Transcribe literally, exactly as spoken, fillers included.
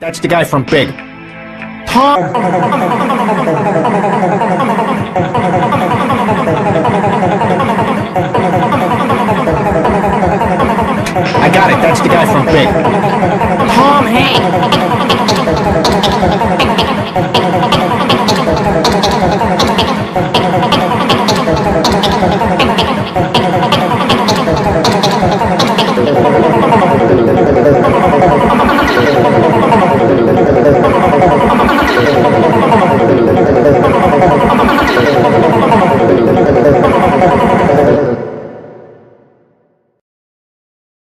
That's the guy from Big. Tom! I got it, that's the guy from Big. Tom Hanks!